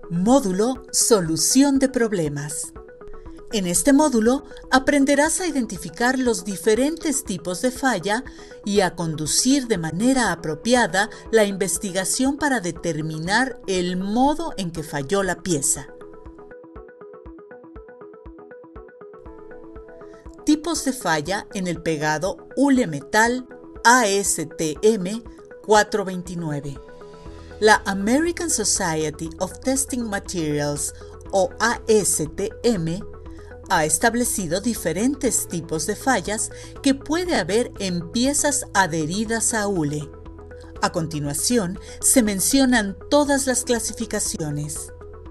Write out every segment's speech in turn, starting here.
Módulo Solución de problemas. En este módulo aprenderás a identificar los diferentes tipos de falla y a conducir de manera apropiada la investigación para determinar el modo en que falló la pieza. Tipos de falla en el pegado hule metal ASTM 429. La American Society of Testing Materials, o ASTM, ha establecido diferentes tipos de fallas que puede haber en piezas adheridas a hule. A continuación, se mencionan todas las clasificaciones.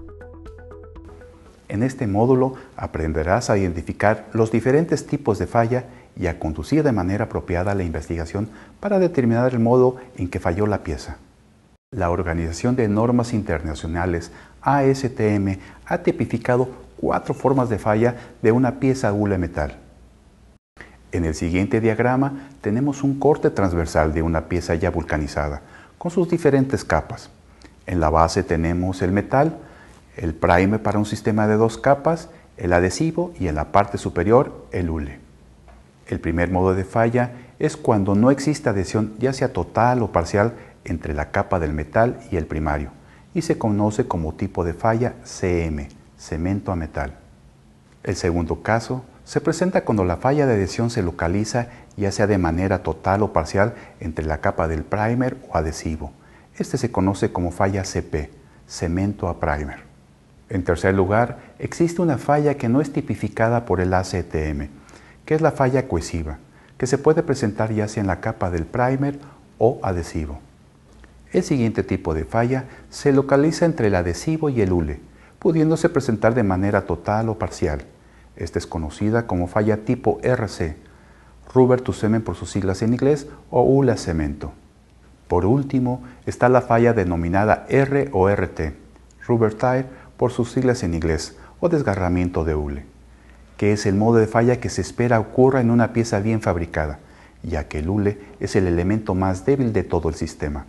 En este módulo aprenderás a identificar los diferentes tipos de falla y a conducir de manera apropiada la investigación para determinar el modo en que falló la pieza. La Organización de Normas Internacionales, ASTM, ha tipificado 4 formas de falla de una pieza hule metal. En el siguiente diagrama tenemos un corte transversal de una pieza ya vulcanizada, con sus diferentes capas. En la base tenemos el metal, el primer para un sistema de 2 capas, el adhesivo y en la parte superior el hule. El primer modo de falla es cuando no existe adhesión, ya sea total o parcial, entre la capa del metal y el primario, y se conoce como tipo de falla CM, cemento a metal. El segundo caso se presenta cuando la falla de adhesión se localiza, ya sea de manera total o parcial, entre la capa del primer o adhesivo. Este se conoce como falla CP, cemento a primer. En tercer lugar, existe una falla que no es tipificada por el ASTM, que es la falla cohesiva, que se puede presentar ya sea en la capa del primer o adhesivo. El siguiente tipo de falla se localiza entre el adhesivo y el hule, pudiéndose presentar de manera total o parcial. Esta es conocida como falla tipo RC, Rubber to Cement por sus siglas en inglés, o hule a cemento. Por último, está la falla denominada R o RT, Rubber Tire por sus siglas en inglés, o desgarramiento de hule, que es el modo de falla que se espera ocurra en una pieza bien fabricada, ya que el hule es el elemento más débil de todo el sistema.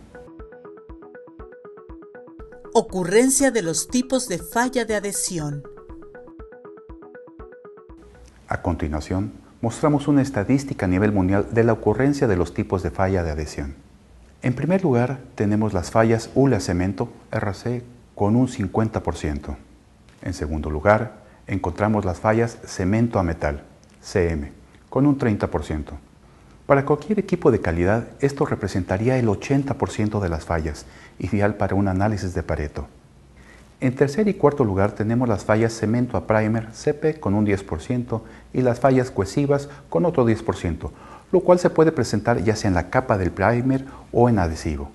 Ocurrencia de los tipos de falla de adhesión. A continuación, mostramos una estadística a nivel mundial de la ocurrencia de los tipos de falla de adhesión. En primer lugar, tenemos las fallas hule a cemento, RC, con un 50%. En segundo lugar, encontramos las fallas cemento a metal, CM, con un 30%. Para cualquier equipo de calidad, esto representaría el 80% de las fallas, ideal para un análisis de Pareto. En tercer y cuarto lugar tenemos las fallas cemento a primer, CP, con un 10% y las fallas cohesivas con otro 10%, lo cual se puede presentar ya sea en la capa del primer o en adhesivo.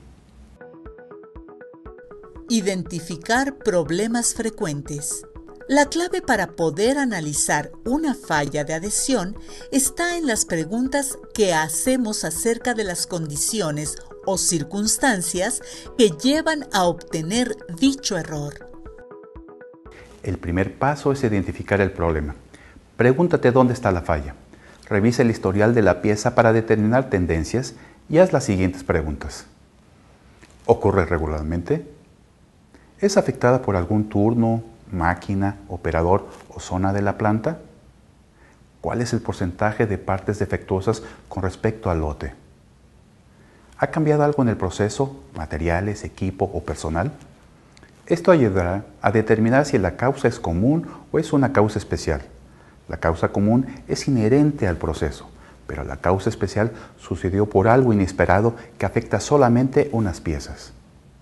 Identificar problemas frecuentes. La clave para poder analizar una falla de adhesión está en las preguntas que hacemos acerca de las condiciones o circunstancias que llevan a obtener dicho error. El primer paso es identificar el problema. Pregúntate dónde está la falla. Revisa el historial de la pieza para determinar tendencias y haz las siguientes preguntas. ¿Ocurre regularmente? ¿Es afectada por algún turno, máquina, operador o zona de la planta? ¿Cuál es el porcentaje de partes defectuosas con respecto al lote? ¿Ha cambiado algo en el proceso, materiales, equipo o personal? Esto ayudará a determinar si la causa es común o es una causa especial. La causa común es inherente al proceso, pero la causa especial sucedió por algo inesperado que afecta solamente unas piezas.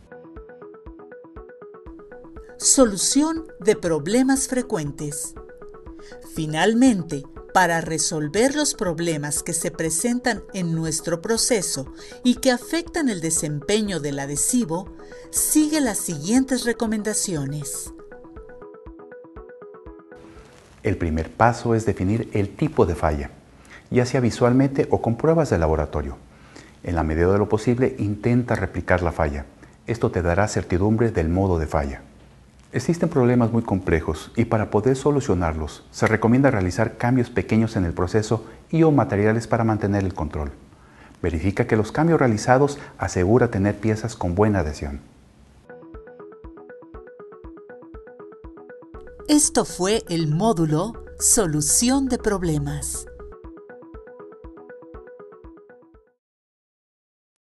Solución de problemas frecuentes. Finalmente, para resolver los problemas que se presentan en nuestro proceso y que afectan el desempeño del adhesivo, sigue las siguientes recomendaciones. El primer paso es definir el tipo de falla, ya sea visualmente o con pruebas de laboratorio. En la medida de lo posible, intenta replicar la falla. Esto te dará certidumbre del modo de falla. Existen problemas muy complejos y para poder solucionarlos se recomienda realizar cambios pequeños en el proceso y o materiales para mantener el control. Verifica que los cambios realizados asegura tener piezas con buena adhesión. Esto fue el módulo Solución de problemas.